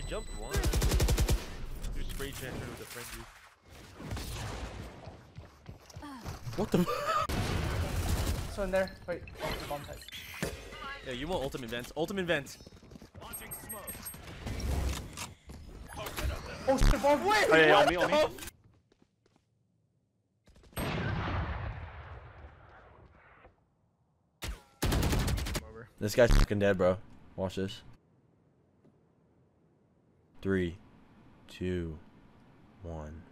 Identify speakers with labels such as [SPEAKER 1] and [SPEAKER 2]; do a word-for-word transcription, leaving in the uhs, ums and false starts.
[SPEAKER 1] jumped one. You spray transfer with a frenzy.
[SPEAKER 2] What the?
[SPEAKER 3] So in there. Wait. Oh, the bomb type.
[SPEAKER 2] Yeah, you want ultimate vents. Ultimate vents.
[SPEAKER 3] Oh shit, bomb. Wait.
[SPEAKER 4] Oh yeah, yeah, on
[SPEAKER 3] what
[SPEAKER 4] me, on me.
[SPEAKER 3] the-
[SPEAKER 2] This guy's fucking dead, bro. Watch this. Three, two, one.